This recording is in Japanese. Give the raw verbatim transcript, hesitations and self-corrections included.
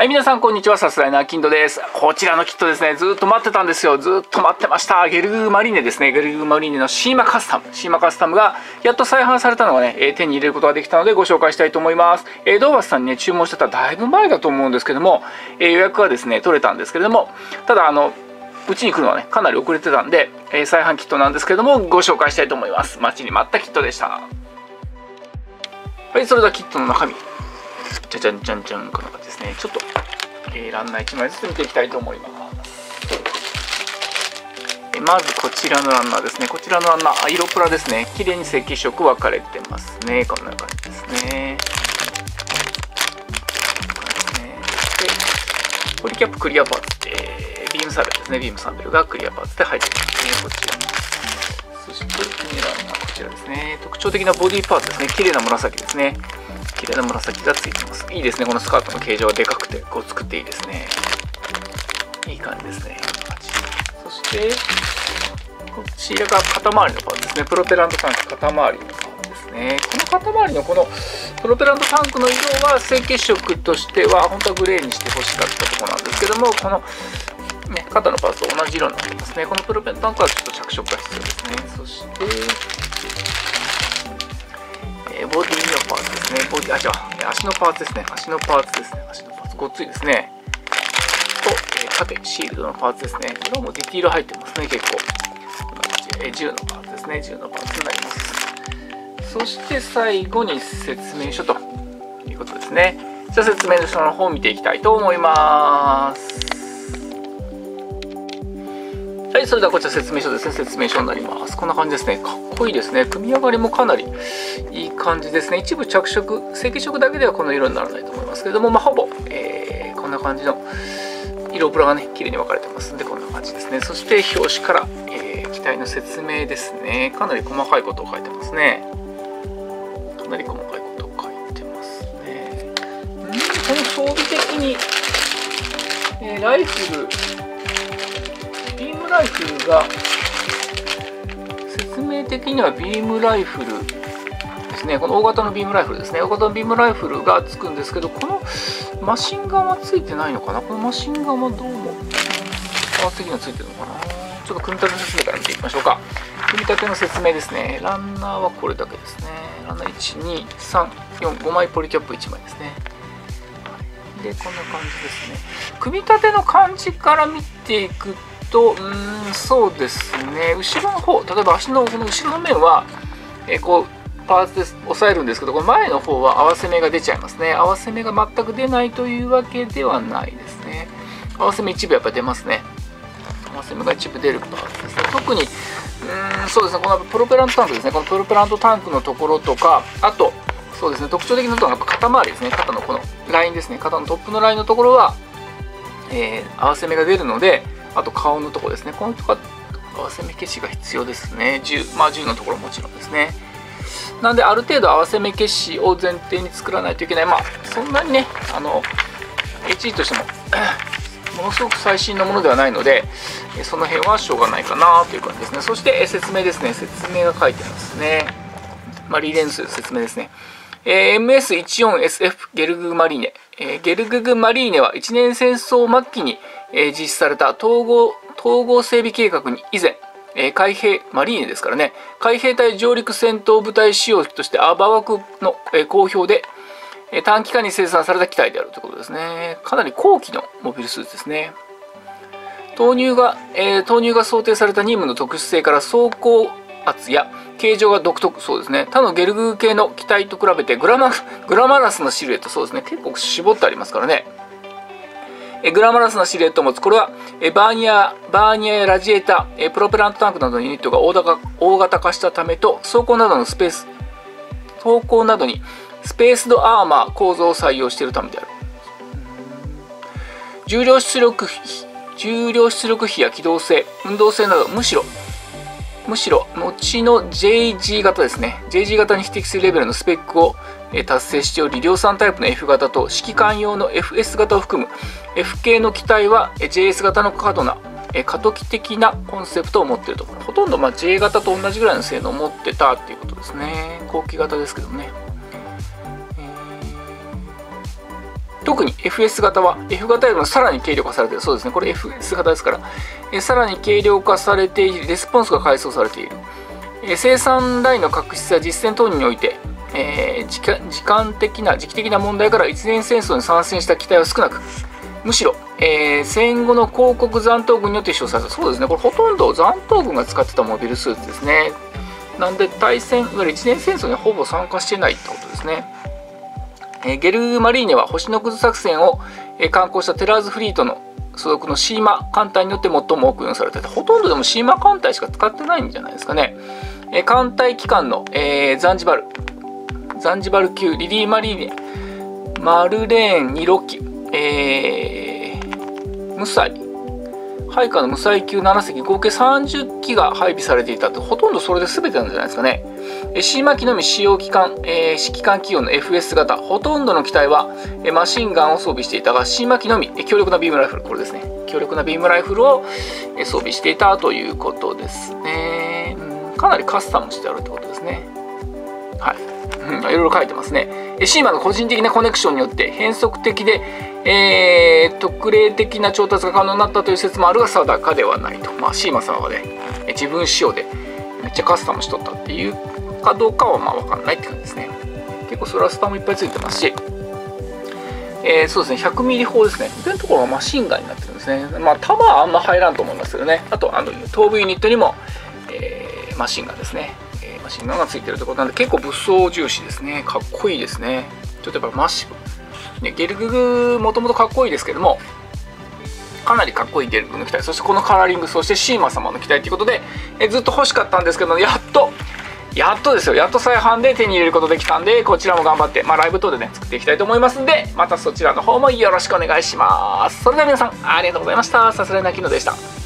はい、皆さんこんにちは。さすらいなキンドです。こちらのキットですね、ずっと待ってたんですよ。ずっと待ってました。ゲルググマリーネですね。ゲルググマリーネのシーマカスタム。シーマカスタムがやっと再販されたのがね、手に入れることができたのでご紹介したいと思います。えー、ドーバスさんにね、注文してただいぶ前だと思うんですけども、えー、予約はですね、取れたんですけれども、ただあの、うちに来るのはね、かなり遅れてたんで、えー、再販キットなんですけれども、ご紹介したいと思います。待ちに待ったキットでした。はい、それではキットの中身。じゃじゃんじゃんじゃん、こんな感じですね。ちょっと、えー、ランナーいちまいずつ見ていきたいと思います。えまずこちらのランナーですね。こちらのランナー、色プラですね。綺麗に赤色分かれてますね。こんな感じですね。で、ポリキャップクリアパーツ、えー、ビームサーベルですね。ビームサーベルがクリアパーツで入ってますね。こちら。そして、次のランナー、こちらですね。特徴的なボディパーツですね。綺麗な紫ですね。綺麗な紫がついてます。いいですね。このスカートの形状がでかくて、こう作っていいですね。いい感じですね。そして、こちらが肩周りのパーツですね。プロペラントタンク肩周りのパーツですね。この肩周りのこのプロペラントタンクの色は赤血色としては本当はグレーにしてほしかったところなんですけども、この、ね、肩のパーツと同じ色になってますね。このプロペラントタンクはちょっと着色が必要ですね。そして、ボディのパーツですね。ボディ、あ、じゃあ、足のパーツですね。足のパーツですね。足のパーツ、ごっついですね。と、えー、縦、シールドのパーツですね。これはもうディティール入ってますね、結構。こんな感じで、えー、銃のパーツですね。銃のパーツになります。そして最後に説明書ということですね。じゃあ説明書の方を見ていきたいと思います。はい、それではこちら説明書ですね。説明書になります。こんな感じですね。かっこいいですね。組み上がりもかなりいい感じですね。一部着色、赤色だけではこの色にならないと思いますけれども、まあ、ほぼ、えー、こんな感じの色プラがね、綺麗に分かれてますんで、こんな感じですね。そして表紙から、えー、機体の説明ですね。かなり細かいことを書いてますね。かなり細かいことを書いてますね。んこの装備的に、えー、ライフル、ビームライフルが説明的にはビームライフルですね。この大型のビームライフルですね。大型のビームライフルがつくんですけど、このマシンガンはついてないのかな。このマシンガンはどうもパーツ的にはついてるのかな。ちょっと組み立ての説明から見ていきましょうか。組み立ての説明ですね。ランナーはこれだけですね。ランナーいち、に、さん、よん、ごまいポリキャップいちまいですね。で、こんな感じですね。組み立ての感じから見ていくと、うーん、そうですね。後ろの方、例えば足のこの後ろの面は、えー、こうパーツで押さえるんですけど、この前の方は合わせ目が出ちゃいますね。合わせ目が全く出ないというわけではないですね。合わせ目一部やっぱり出ますね。合わせ目が一部出るパーツですね。特に、うーん、そうですね。このプロペラントタンクですね。このプロペラントタンクのところとか、あと、そうですね。特徴的なのはやっぱ肩周りですね。肩のこのラインですね。肩のトップのラインのところは、えー、合わせ目が出るので、あと顔のところですね。このところ合わせ目消しが必要ですね。銃、まあ銃のところもちろんですね。なんである程度合わせ目消しを前提に作らないといけない。まあそんなにね、あの エイチイー としてもものすごく最新のものではないので、その辺はしょうがないかなという感じですね。そして説明ですね。説明が書いてますね。まあリーレンス説明ですね。えー、エムエスじゅうよんエスエフ ゲルググマリーネ、えー、ゲルググマリーネは一年戦争末期に、えー、実施された統合統合整備計画に以前、えー、海兵マリーネですからね、海兵隊上陸戦闘部隊仕様としてアバ枠の、えー、公表で、えー、短期間に生産された機体であるということですね。かなり後期のモビルスーツですね。投入が、えー、投入が想定された任務の特殊性から装甲圧や形状が独特、そうですね。他のゲルググ系の機体と比べてグラマグラマラスなシルエット、そうですね。結構絞ってありますからね。えグラマラスなシルエットを持つ。これはえバーニアバーニアやラジエーター、えプロペラントタンクなどのユニットが大型大型化したためと、装甲などのスペース装甲などにスペースドアーマー構造を採用しているためである。重量出力重量出力比や機動性、運動性などむしろむしろ後の ジェイジー 型ですね。ジェイジー 型に匹敵するレベルのスペックを達成しており、量産タイプの F 型と指揮官用の エフエス 型を含む F 系の機体は ジェイエス 型の過度な過渡期的なコンセプトを持っていると。ほとんどまあ J 型と同じぐらいの性能を持ってたっていうことですね。後期型ですけどね。え特に エフエス 型は F 型よりもさらに軽量化されている。そうですね、これ エフエス 型ですから、えさらに軽量化されている。レスポンスが改装されている。え生産ラインの確執や実践等において、えー、時間時間的な時期的な問題から一年戦争に参戦した機体は少なく、むしろ、えー、戦後の広告残党軍によって使用された。そうですね、これほとんど残党軍が使ってたモビルスーツですね。なんで対戦、いわゆる一年戦争にほぼ参加してないってことですね。えー、ゲルマリーネは星のくず作戦を、えー、敢行したテラーズフリートの所属のシーマ艦隊によって最も多く運用されていて、ほとんどでもシーマ艦隊しか使ってないんじゃないですかね。えー、艦隊機関の、えー、ザンジバルザンジバル級リリー・マリーネ、マルレーンにろっき、えー、ムサイ配下の無彩級ななせき、合計さんじゅっきが配備されていたって、ほとんどそれで全てなんじゃないですかね。シーマ機のみ使用機関、えー、指揮官機用の エフエス 型、ほとんどの機体はマシンガンを装備していたが、シーマ機のみ強力なビームライフル、これですね、強力なビームライフルを装備していたということですね。うん、かなりカスタムしてあるってことですね。はい、うん、いろいろ書いてますね。シーマの個人的なコネクションによって変則的で、えー、特例的な調達が可能になったという説もあるが定かではないと。まあ、シーマさんはね、自分仕様でめっちゃカスタムしとったっていうかどうかはまあ分かんないって感じですね。結構スラスターもいっぱいついてますし、えー、そうですね、ひゃくミリ砲ですね。上のところはマシンガンになってるんですね。まあ弾はあんま入らんと思いますけどね。あとあの頭部ユニットにも、えー、マシンガンですね。えー、マシンガンがついてるということなんで、結構武装重視ですね。かっこいいですね。ちょっとやっぱマッシブ、ね、ゲルググもともとかっこいいですけども、かなりかっこいいゲルググの機体、そしてこのカラーリング、そしてシーマ様の機体ということで、えずっと欲しかったんですけど、やっとやっとですよ、やっと再販で手に入れることできたんで、こちらも頑張って、まあ、ライブ等でね作っていきたいと思いますんで、またそちらの方もよろしくお願いします。それでは皆さんありがとうございました。さすらいなきのでした。